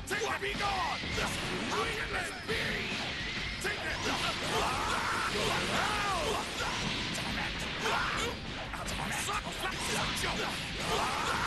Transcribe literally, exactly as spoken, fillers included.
Take it! Be gone! Let it be! Take it! Damn it! Suck! Suck! Suck!